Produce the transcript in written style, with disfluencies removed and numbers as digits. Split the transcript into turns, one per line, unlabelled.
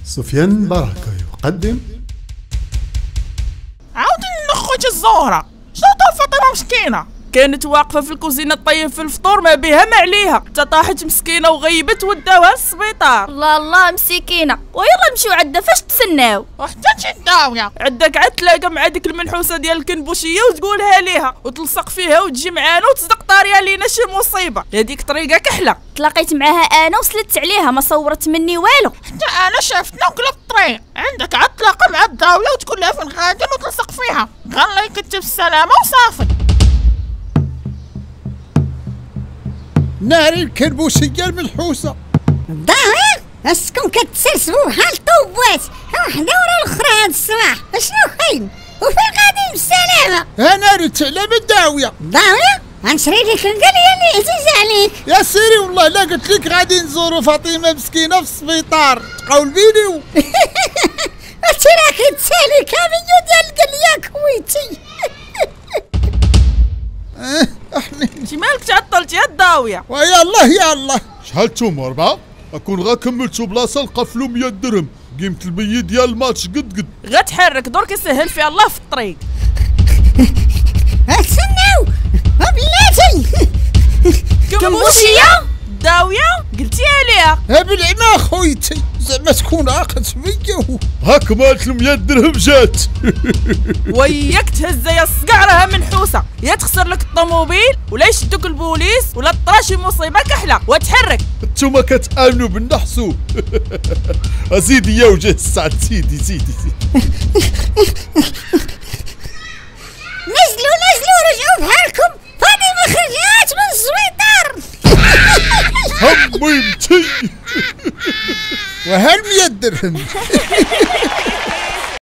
سفيان بركة يقدم
عاود نخوتي الزهرة. شنو طال فاطمة مسكينة؟ كانت واقفة في الكوزينة طيب في الفطور ما بها ما عليها، حتى طاحت مسكينة وغيبت وداوها للسبيطار.
الله الله مسكينة، ويلا نمشيو عندها فاش تسناو؟
وحتى انتي الداوية
عندك عاد تلاقى مع ديك المنحوسة ديال الكنبوشية وتقولها ليها وتلصق فيها وتجي معانا وتصدق طاريها لينا شي مصيبة. هذيك طريقة كحلة. تلاقيت معاها انا وسلت عليها ما صورت مني والو.
حتى انا شافتنا وكلا الطريق. عندك عاد تلاقى مع الداوية وتقول لها فين غادي وتلصق فيها. قال الله يكتب السلامة وصافي.
ناري الكربوسية المنحوسة.
الداوية اسكم كتسرسبوا بحال الطوبات وحده ورا الاخرى هاد الصباح. اشنو خاين وفين غادي بالسلامة؟
انا ريت على الداوية.
الداوية غنشري لك القلية اللي عزيزة عليك.
يا سيري والله لا قلت لك غادي نزورو فاطمة مسكينة في السبيطار تقول بيني
هادشي راه كيتسالي كاميو ديال القلية كويتي.
شي مالك تعطلتي يا الداوية؟
ويا الله يا الله.
شحال نتوما 4؟ أكون غا كملتو بلاصة نقفلو 100 درهم. قيمة البي ديال الماتش قد
غتحرك درك يسهل فيها الله في الطريق.
استناو بلاتي.
كمبوشية الداوية قلتيها ليها.
بالعما خويتي زعما تكون عاقت بيا.
هاك مالت 100 درهم جات.
وياك تهز يا الصقع راها منحوسة، يا تخسر لك الطوموبيل ولا يشدوك البوليس ولا طرا شي مصيبة كحلة وتحرك.
نتوما كتآمنوا بالنحسو. أزيدي يا وجه السعد سيدي.
نزلوا رجعوا بحالكم. فاطمة خرجات من السبيطار.
همي متي.
وهال 100 درهم.